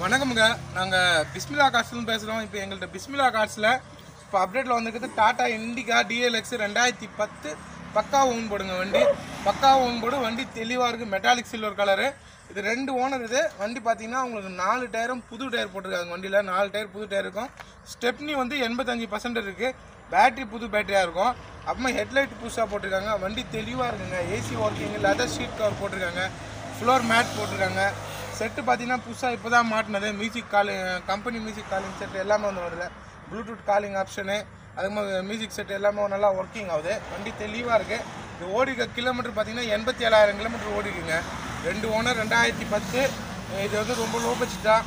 வணக்கமுங்க. நாங்கள் பிஸ்மிலா கார்ஸ்லேருந்து பேசுகிறோம். இப்போ எங்கள்கிட்ட பிஸ்மிலா கார்ஸில் இப்போ அப்டேட்டில் வந்துருக்குது டாடா இண்டிகா DLS 2010 பக்கா ஓன் போடுங்க. வண்டி பக்கா ஓன் போடு. வண்டி தெளிவாக இருக்குது. Metallic silver colour. இது 2 ஓனர். இது வண்டி பார்த்தீங்கன்னா உங்களுக்கு 4 டயரும் புது டயர் போட்டிருக்காங்க. வண்டியில் 4 டயர் புது டயர் இருக்கும். ஸ்டெப்னி வந்து 85% இருக்குது. பேட்ரி புது பேட்டரியாக இருக்கும். அப்புறமா ஹெட்லைட் புதுசாக போட்டிருக்காங்க. வண்டி தெளிவாக இருக்குங்க. AC working, leather sheet cover போட்டிருக்காங்க. ஃப்ளோர் மேட் போட்டிருக்காங்க. செட்டு பார்த்தீங்கன்னா புதுசாக இப்போ தான் மாட்டினது. Music calling, company music calling set எல்லாமே வந்து வருது. ப்ளூடூத் காலிங் ஆப்ஷனு, அதுமாதிரி மியூசிக் செட்டு எல்லாமே நல்லா ஒர்க்கிங் ஆகுது. வண்டி தெளிவாக இருக்குது. இது ஓடிக்க கிலோமீட்டர் பார்த்தீங்கன்னா 87,000 கிலோமீட்டர் ஓடிக்குங்க. 2 ஓனர் 2010. இது வந்து ரொம்ப லோ பட்ஜெட் தான்.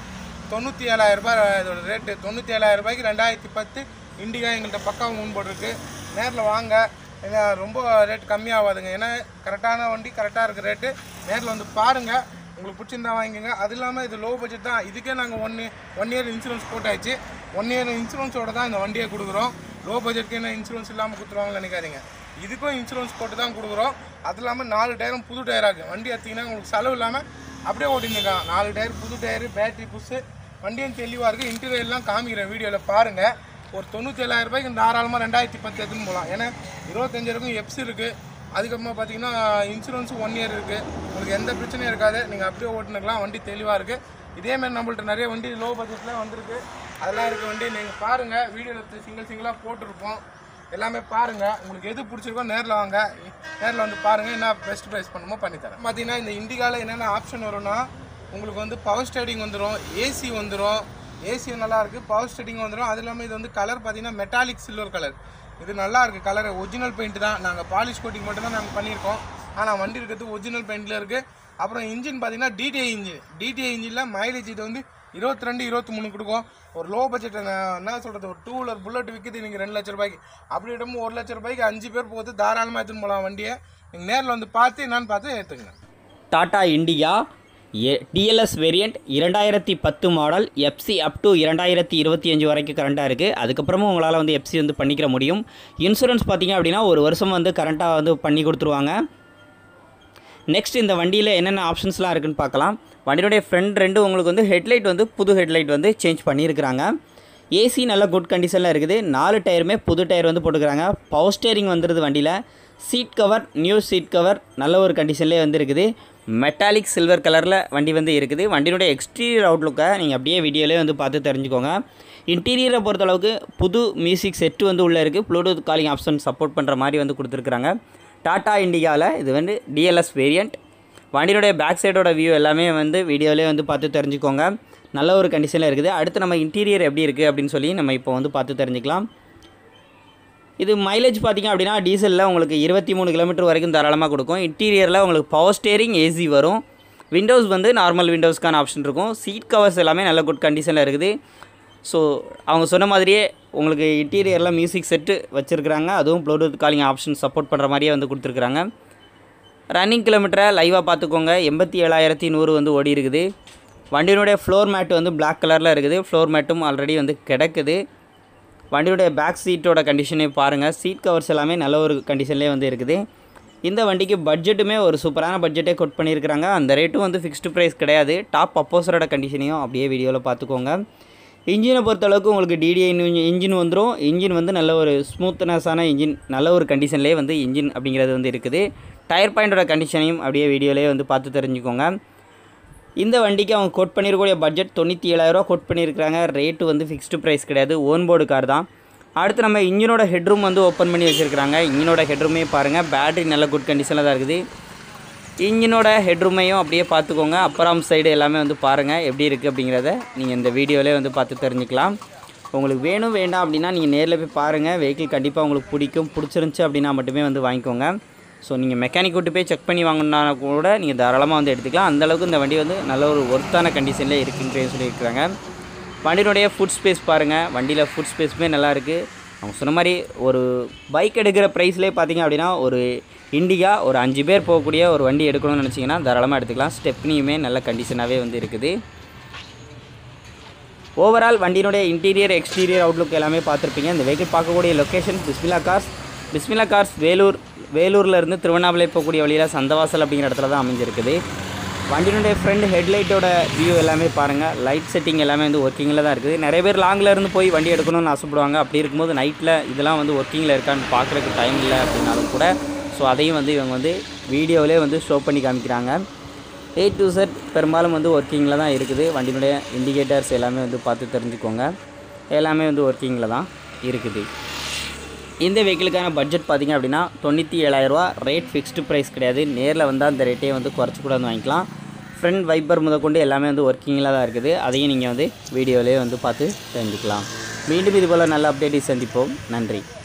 97,000 ரூபாய் இதோட ரேட்டு. 97,000 ரூபாய்க்கு 2010 இண்டிகா எங்கள்கிட்ட பக்கா மூணு போட்டிருக்கு. நேரில் வாங்க. ஏன்னா ரொம்ப ரேட் கம்மியாகாதுங்க. ஏன்னா கரெக்டான வண்டி, கரெக்டாக இருக்க ரேட்டு. நேரில் வந்து பாருங்கள். உங்களுக்கு பிடிச்சிருந்தா வாங்கிக்கோங்க. அது இல்லாமல் இது லோ பட்ஜெட் தான். இதுக்கே நாங்கள் ஒன் இயர் இன்சூரன்ஸ் போட்டாச்சு. 1 இயர் இன்சூரன்ஸோடு தான் இந்த வண்டியை கொடுக்குறோம். லோ பட்ஜெட்க்கு என்ன இன்சூரன்ஸ் இல்லாமல் கொடுத்துருவாங்கன்னு நினைக்காதீங்க. இதுக்கும் இன்சூரன்ஸ் போட்டு தான் கொடுக்குறோம். அது இல்லாமல் 4 டயரும் புது டயராக வண்டி எடுத்திங்கன்னா உங்களுக்கு செலவு இல்லாமல் அப்படியே ஓட்டிருக்கான். 4 டயர் புது டயரு, பேட்டரி புதுசு. வண்டியும் தெளிவாக இருக்குது. இன்டீரியர்லாம் காமிக்கிறேன் வீடியோவில் பாருங்கள். ஒரு 97,000 ரூபாய்க்கு தாராளமாக 2010 எடுத்துன்னு போகலாம். ஏன்னா 25,000 எப்ஸ் இருக்குது. அதுக்கப்புறமா பார்த்தீங்கன்னா இன்சூரன்ஸு 1 இயர் இருக்குது. உங்களுக்கு எந்த பிரச்சனையும் இருக்காது. நீங்கள் அப்படியே ஓட்டுனுக்கலாம். வண்டி தெளிவாக இருக்குது. இதேமாதிரி நம்மள்ட்ட நிறைய வண்டி லோ பட்ஜெட்டில் வந்திருக்கு. அதெல்லாம் இருக்க வண்டி நீங்கள் பாருங்கள். வீடியோவில் சிங்கிளாக போட்டிருப்போம். எல்லாமே பாருங்கள். உங்களுக்கு எது பிடிச்சிருக்கோ நேரில் வாங்க. நேரில் வந்து பாருங்கள். என்ன பெஸ்ட் ப்ரைஸ் பண்ணுமோ பண்ணித்தரேன். பார்த்தீங்கன்னா இந்த இண்டிகாவில் என்னென்ன ஆப்ஷன் வரும்னா உங்களுக்கு வந்து பவர் ஸ்டேரிங் வந்துடும், ஏசி வந்துடும். ஏசி நல்லாயிருக்கு, பவர் ஸ்டேரிங் வந்துடும். அது இல்லாமல் இது வந்து கலர் பார்த்தீங்கன்னா மெட்டாலிக் சில்வர் கலர். இது நல்லா இருக்குது. கலர் ஒரிஜினல் பெயிண்ட் தான். நாங்கள் பாலிஷ் கோட்டிங் மட்டும்தான் நாங்கள் பண்ணியிருக்கோம். ஆனால் வண்டி இருக்கிறது ஒரிஜினல் பெயிண்டில் இருக்குது. அப்புறம் இன்ஜின் பார்த்தீங்கன்னா டிடிஐ இன்ஜினில் மைலேஜ் இது வந்து 22, 23 கொடுக்கும். ஒரு லோ பட்ஜெட் என்ன சொல்கிறது, ஒரு 2 வீலர் புல்லட் விற்கிது நீங்கள் 2 லட்ச ரூபாய்க்கு. அப்படி விட 1 லட்ச ரூபாய்க்கு 5 பேர் போகுது. தாராளமாக எடுத்துன்னு போகலாம் வண்டியை. நீங்கள் நேரில் வந்து பார்த்து என்னன்னு பார்த்து எடுத்துக்கங்க. Tata Indica DLS variant 2010 model. FC up to 2025 வரைக்கும் கரண்ட்டாக இருக்குது. அதுக்கப்புறமும் உங்களால் வந்து எஃப்சி வந்து பண்ணிக்கிற முடியும். இன்சூரன்ஸ் பார்த்திங்க அப்படின்னா 1 வருஷம் வந்து கரண்ட்டாக வந்து பண்ணி கொடுத்துருவாங்க. நெக்ஸ்ட் இந்த வண்டியில் என்னென்ன ஆப்ஷன்ஸ்லாம் இருக்குதுன்னு பார்க்கலாம். வண்டியுடைய ஃப்ரண்ட் 2 உங்களுக்கு வந்து ஹெட்லைட் வந்து புது ஹெட்லைட் வந்து சேஞ்ச் பண்ணியிருக்கிறாங்க. ஏசி நல்ல குட் கண்டிஷனில் இருக்குது. 4 டயருமே புது டயர் வந்து போட்டுக்கிறாங்க. பவர் ஸ்டேரிங் வந்துடுது வண்டியில். Seat cover, new seat cover நல்ல ஒரு கண்டிஷன்லேயே வந்து இருக்குது. மெட்டாலிக் சில்வர் கலரில் வண்டி வந்து இருக்குது. வண்டியினுடைய எக்ஸ்டீரியர் அவுட்லுக்கை நீங்கள் அப்படியே வீடியோலேயே வந்து பார்த்து தெரிஞ்சுக்கோங்க. இன்டீரியரை பொறுத்தளவுக்கு புது மியூசிக் செட்டு வந்து உள்ளே இருக்குது. ப்ளூடூத் காலிங் ஆப்ஷன் சப்போர்ட் பண்ணுற மாதிரி வந்து கொடுத்துருக்குறாங்க. டாடா இண்டிகாவில் இது வந்து DLS வேரியண்ட். வண்டியினுடைய பேக் சைடோட வியூ எல்லாமே வந்து வீடியோலேயே வந்து பார்த்து தெரிஞ்சுக்கோங்க. நல்ல ஒரு கண்டிஷனில் இருக்குது. அடுத்து நம்ம இன்டீரியர் எப்படி இருக்குது அப்படின்னு சொல்லி நம்ம இப்போ வந்து பார்த்து தெரிஞ்சுக்கலாம். இது மைலேஜ் பார்த்திங்க அப்படின்னா டீசலில் உங்களுக்கு 23 கிலோமீட்டர் வரைக்கும் தாராளமாக கொடுக்கும். இன்டீரியரில் உங்களுக்கு பவர் ஸ்டேரிங், ஏசி வரும். விண்டோஸ் வந்து நார்மல் விண்டோஸ்க்கான ஆப்ஷன் இருக்கும். சீட் கவர்ஸ் எல்லாமே நல்ல குட் கண்டிஷனில் இருக்குது. ஸோ அவங்க சொன்ன மாதிரியே உங்களுக்கு இன்டீரியரில் மியூசிக் செட்டு வச்சுருக்குறாங்க. அதுவும் ப்ளூடூத் காலிங் ஆப்ஷன் சப்போர்ட் பண்ணுற மாதிரியே வந்து கொடுத்துருக்குறாங்க. ரன்னிங் கிலோமீட்டரை லைவாக பார்த்துக்கோங்க. 87,100 வந்து ஓடி இருக்குது. வண்டியினுடைய ஃப்ளோர் மேட் வந்து பிளாக் கலரில் இருக்குது. ஃப்ளோர் மேட்டும் ஆல்ரெடி வந்து கிடக்குது. வண்டியுடைய பேக் சீட்டோட கண்டிஷனே பாருங்கள். சீட் கவர்ஸ் எல்லாமே நல்ல ஒரு கண்டிஷன்லேயே வந்து இருக்குது. இந்த வண்டிக்கு பட்ஜெட்டுமே ஒரு சூப்பரான பட்ஜெட்டே கொட் பண்ணியிருக்கிறாங்க. அந்த ரேட்டும் வந்து ஃபிக்ஸ்டு ப்ரைஸ் கிடையாது. டாப் அப்போசரோட கண்டிஷனையும் அப்படியே வீடியோவில் பார்த்துக்கோங்க. இன்ஜினை பொறுத்தளவுக்கு உங்களுக்கு DDI இன்ஜின் வந்துடும். இன்ஜின் வந்து நல்ல ஒரு ஸ்மூத்னஸான இன்ஜின், நல்ல ஒரு கண்டிஷன்லேயே வந்து இன்ஜின் அப்படிங்கிறது வந்து இருக்குது. டயர் பாயிண்டோட கண்டிஷனையும் அப்படியே வீடியோலேயே வந்து பார்த்து தெரிஞ்சுக்கோங்க. இந்த வண்டிக்கு அவங்க கோட் பண்ணியிருக்கக்கூடிய பட்ஜெட் 97,000 ரூபா கோட் பண்ணியிருக்கிறாங்க. ரேட்டு வந்து ஃபிக்ஸ்டு ப்ரைஸ் கிடையாது. ஓன் போர்டு கார் தான். அடுத்து நம்ம இன்ஜினோட ஹெட்ரூம் வந்து ஓப்பன் பண்ணி வச்சுருக்கிறாங்க. இன்ஜினோட ஹெட்ரூமே பாருங்கள். பேட்டரி நல்ல குட் கண்டிஷனில் தான் இருக்குது. இன்ஜினோட ஹெட்ரூமையும் அப்படியே பார்த்துக்கோங்க. அப்பராம் சைடு எல்லாமே வந்து பாருங்கள் எப்படி இருக்குது அப்படிங்கிறத நீங்கள் இந்த வீடியோவிலே வந்து பார்த்து தெரிஞ்சுக்கலாம். உங்களுக்கு வேணும் வேண்டாம் அப்படின்னா நீங்கள் நேரில் போய் பாருங்கள். வெஹிக்கிள் கண்டிப்பாக உங்களுக்கு பிடிச்சிருந்துச்சி அப்படின்னா மட்டுமே வந்து வாங்கிக்கோங்க. ஸோ நீங்கள் மெக்கானிக் விட்டு போய் செக் பண்ணி வாங்கினா கூட நீங்கள் தாராளமாக வந்து எடுத்துக்கலாம். அந்தளவுக்கு இந்த வண்டி வந்து நல்ல ஒரு ஒர்த்தான கண்டிஷனில் இருக்குன்னு சொல்லியிருக்கிறாங்க. வண்டியினுடைய ஃபுட் ஸ்பேஸ் பாருங்கள். வண்டியில் ஃபுட் ஸ்பேஸுமே நல்லா இருக்குது. அவங்க சொன்ன மாதிரி ஒரு பைக் எடுக்கிற ப்ரைஸ்லேயே பார்த்தீங்க அப்படின்னா ஒரு இண்டிகா ஒரு 5 பேர் போகக்கூடிய ஒரு வண்டி எடுக்கணும்னு நினச்சிங்கன்னா தாராளமாக எடுத்துக்கலாம். ஸ்டெப்னியுமே நல்ல கண்டிஷனாகவே வந்து இருக்குது. ஓவரால் வண்டியினுடைய இன்டீரியர், எக்ஸ்டீரியர் அவுட்லுக் எல்லாமே பார்த்துருப்பீங்க. இந்த வெஹிக்கிள் பார்க்கக்கூடிய லொக்கேஷன் பிஸ்மிலா கார்ஸ் வேலூரில் இருந்து திருவண்ணாமலை போகக்கூடிய வழியில் சந்தவாசல் அப்படிங்கிற இடத்துல தான் அமைஞ்சிருக்குது. வண்டியினுடைய ஃப்ரண்ட் ஹெட்லைட்டோட வியூ எல்லாமே பாருங்கள். லைட் செட்டிங் எல்லாமே வந்து ஒர்க்கிங்கில் தான் இருக்குது. நிறைய பேர் லாங்கில் இருந்து போய் வண்டி எடுக்கணும்னு ஆசைப்படுவாங்க. அப்படி இருக்கும்போது நைட்டில் இதெல்லாம் வந்து ஒர்க்கிங்கில் இருக்கான்னு பார்க்குறதுக்கு டைம் இல்லை அப்படின்னாலும் கூட ஸோ அதையும் வந்து இவங்க வந்து வீடியோவிலே வந்து ஷோ பண்ணி காமிக்கிறாங்க. A to Z பெரும்பாலும் வந்து ஒர்க்கிங்கில் தான் இருக்குது. வண்டியினுடைய இண்டிகேட்டர்ஸ் எல்லாமே வந்து பார்த்து தெரிஞ்சுக்கோங்க. எல்லாமே வந்து ஒர்க்கிங்கில் தான் இருக்குது. இந்த வெஹிக்கிளுக்கான பட்ஜெட் பார்த்திங்க அப்படின்னா 97,000 ரூபா. ரேட் ஃபிக்ஸ்டு ப்ரைஸ் கிடையாது. நேரில் வந்தால் அந்த ரேட்டே வந்து குறைச்சி கூட வந்து வாங்கிக்கலாம். ஃப்ரண்ட் வைப்பர் முதற்கொண்டு எல்லாமே வந்து ஒர்க்கிங்கில் தான் இருக்குது. அதையும் நீங்கள் வந்து வீடியோவிலே வந்து பார்த்து தெரிஞ்சுக்கலாம். மீண்டும் இதுபோல் நல்ல அப்டேட்டை சந்திப்போம். நன்றி.